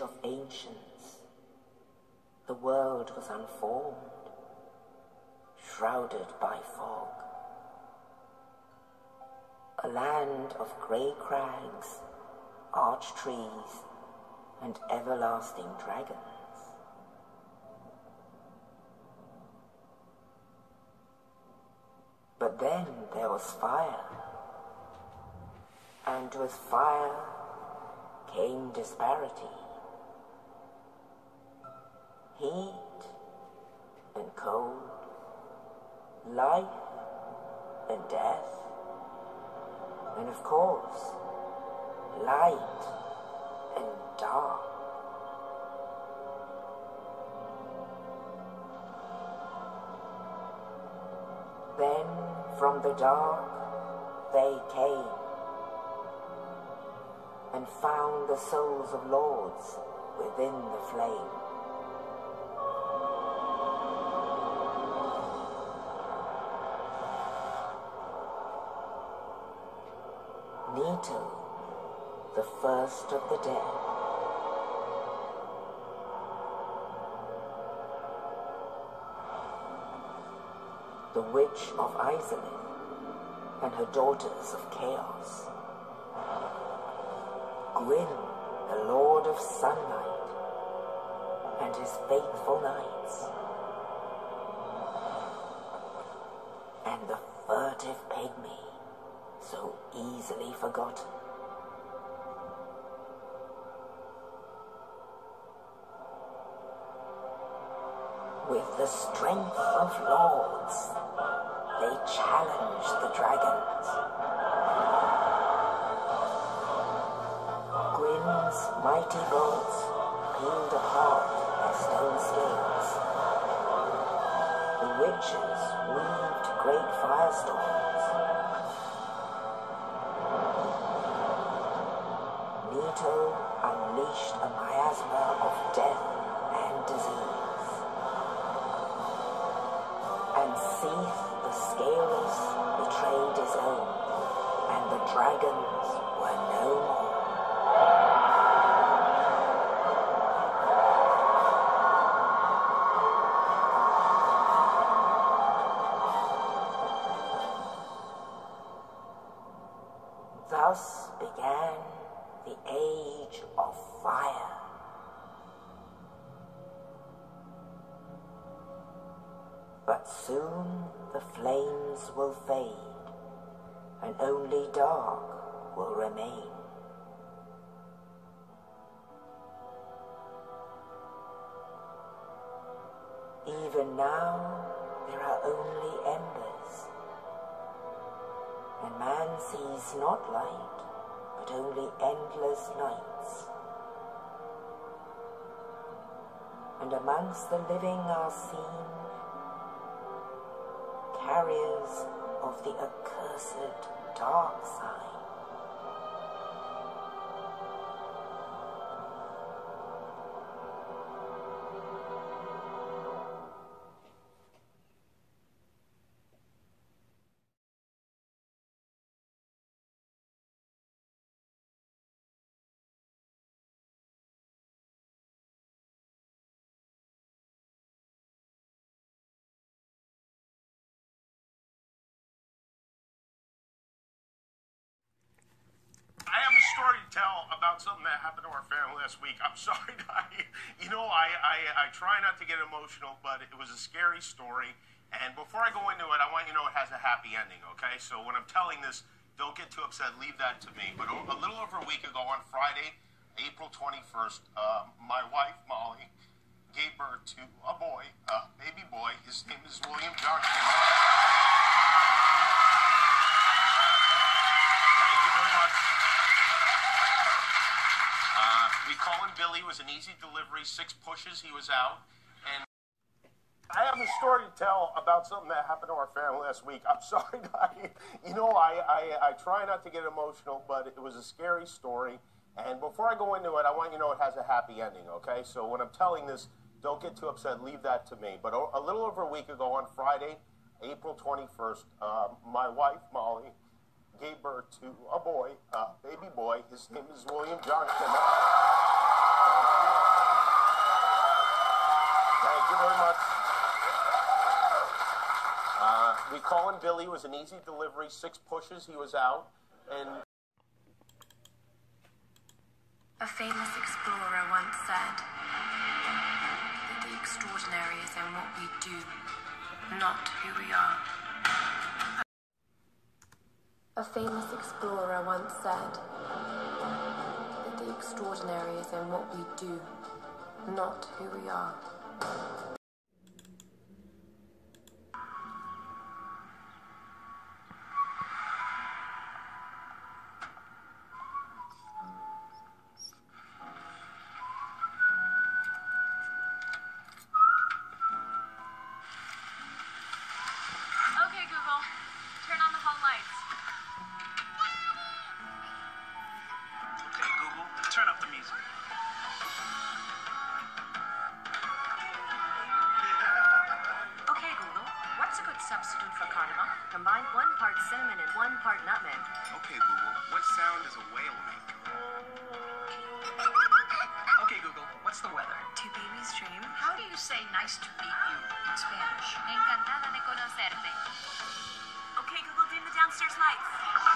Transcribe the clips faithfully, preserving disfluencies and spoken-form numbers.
of ancients, the world was unformed, shrouded by fog. A land of grey crags, arch trees, and everlasting dragons. But then there was fire, and with fire came disparity, heat and cold, life and death, and of course, light and dark. Then from the dark they came and found the souls of lords within the flame. Nito, the first of the dead. The witch of Izalith and her daughters of chaos. Gwyn, the lord of sunlight and his faithful knights. And the furtive pygmy, so easily forgotten. With the strength of lords, they challenged the dragons. Gwyn's mighty bolts peeled apart their stone scales. The witches weaved great firestorms. Nito unleashed a miasma of death and disease. And Seath the Scaleless betrayed his own, and the dragons were no more. Thus began the Age of Fire. But soon the flames will fade, and only dark will remain. Even now there are only embers, and man sees not light, but only endless nights. And amongst the living are seen carriers of the accursed dark side. Story to tell about something that happened to our family last week. I'm sorry, I, you know, I, I, I try not to get emotional, but it was a scary story. And before I go into it, I want you to know it has a happy ending, okay? So when I'm telling this, don't get too upset. Leave that to me. But a little over a week ago on Friday, April twenty-first, uh, my wife, Molly, gave birth to a boy, a baby boy. His name is William Johnston. Thank you very much. Uh, we call him Billy. It was an easy delivery, six pushes, he was out. And I have a story to tell about something that happened to our family last week. I'm sorry, I, you know, I, I, I try not to get emotional, but it was a scary story. And before I go into it, I want you to know it has a happy ending, okay? So when I'm telling this, don't get too upset. Leave that to me. But a little over a week ago on Friday, April twenty-first, uh, my wife, Molly, gave birth to a boy, a baby boy. His name is William Johnston. We call him Billy. It was an easy delivery. Six pushes, he was out. And a famous explorer once said that the extraordinary is in what we do, not who we are. A famous explorer once said that the extraordinary is in what we do, not who we are. Okay, Google, turn on the hall lights. Okay, Google, turn up the music. Okay, Google, what's a good substitute for cardamom? Combine one part cinnamon and one part nutmeg. Okay, Google, what sound does a whale make? Okay, Google, what's the weather? To baby's dream. How do you say nice to meet you in Spanish? Encantada de conocerte. Okay, Google, dim the downstairs lights.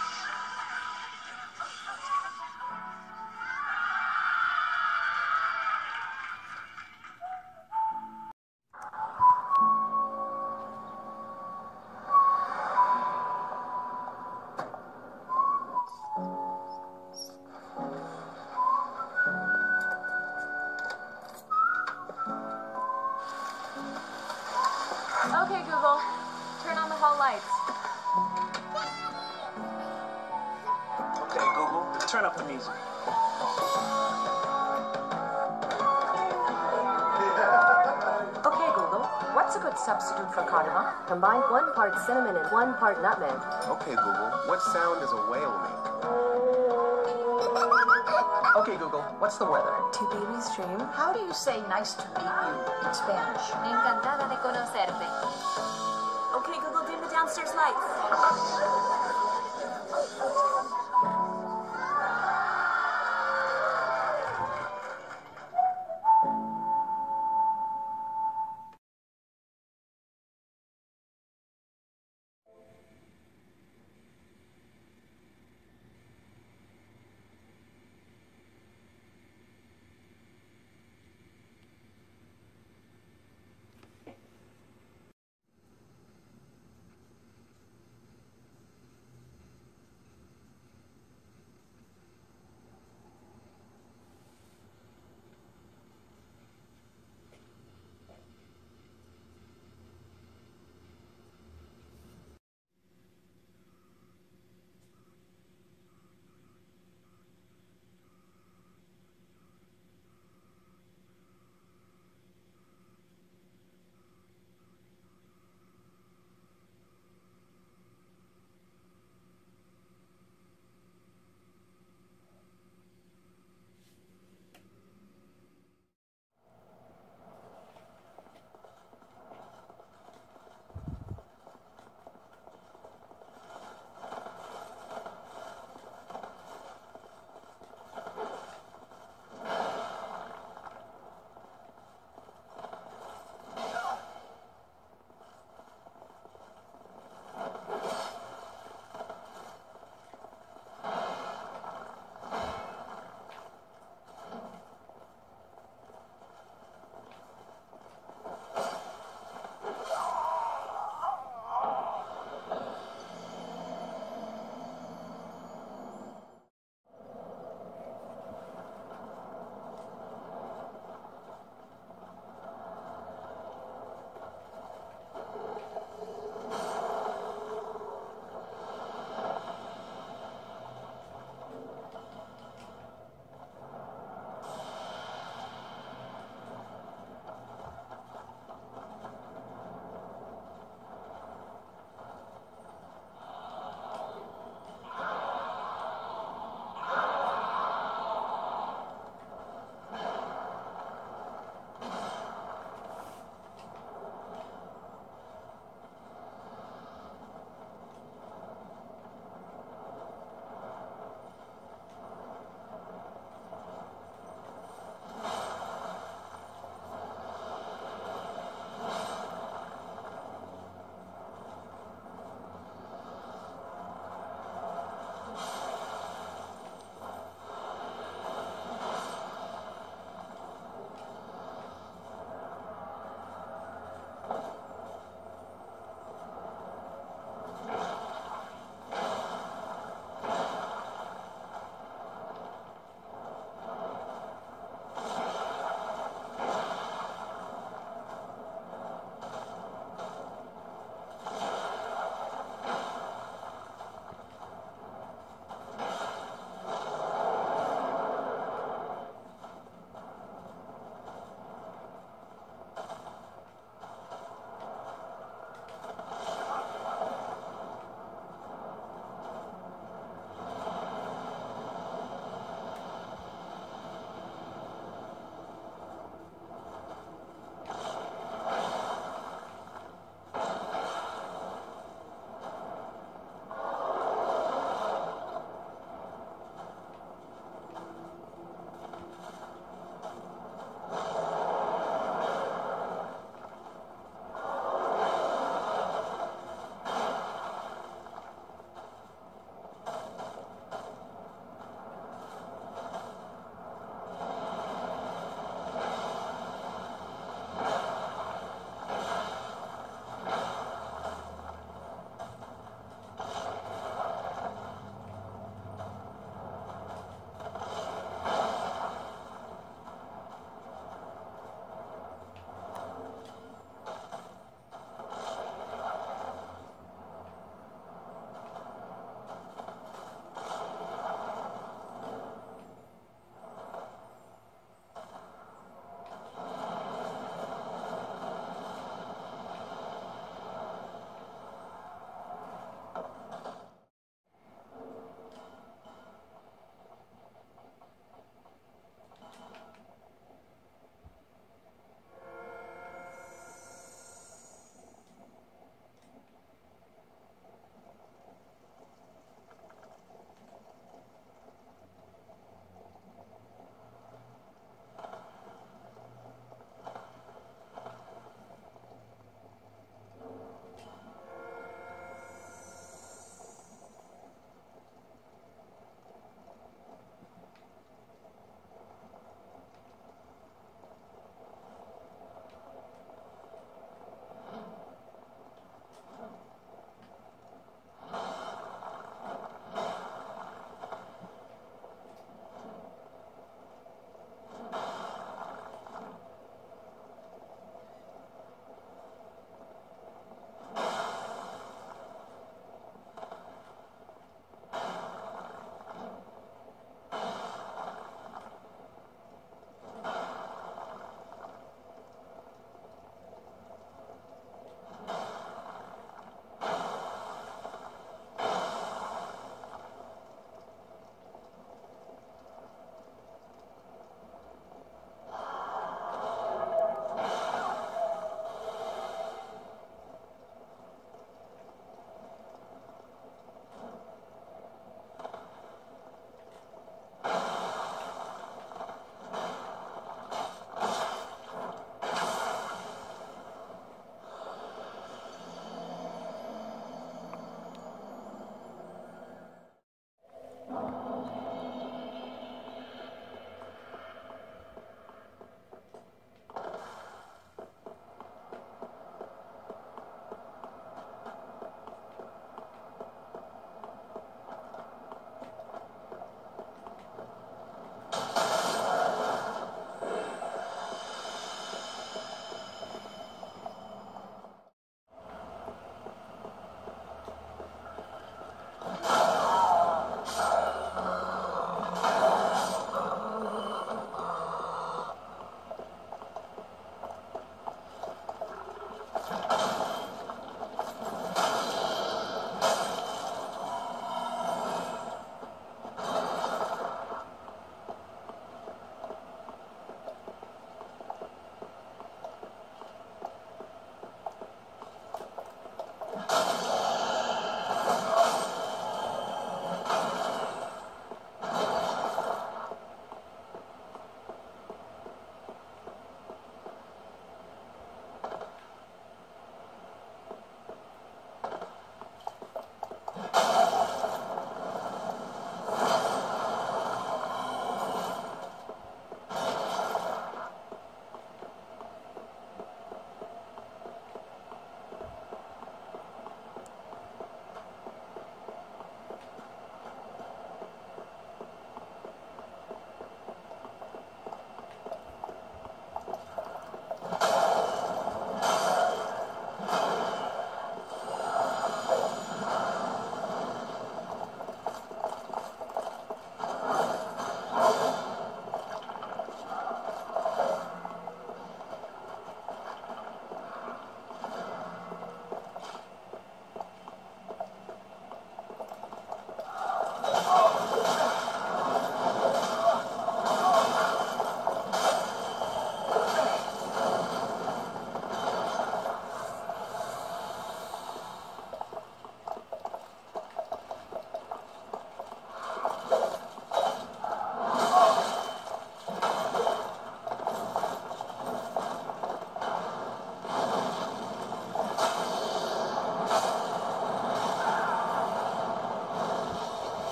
Okay, Google, turn on the hall lights. Okay, Google, turn up the music. Okay, Google, what's a good substitute for cardamom? Combine one part cinnamon and one part nutmeg. Okay, Google, what sound does a whale make? Okay, Google, what's the weather? To baby's dream. How do you say nice to meet you in Spanish? Encantada de conocerte. Okay, Google, dim the downstairs lights.